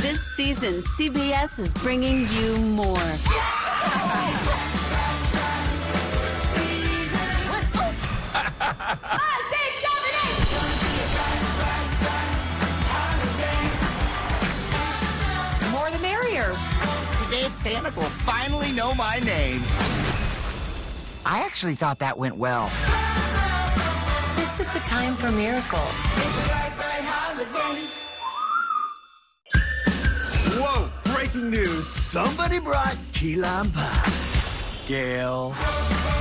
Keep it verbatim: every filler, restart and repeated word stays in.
This season, C B S is bringing you more. Five, six, seven, eight. More the merrier. Today, Santa will finally know my name. I actually thought that went well. This is the time for miracles. It's a bright, bright holiday. Whoa, breaking news. Somebody brought key lime pie. Gail.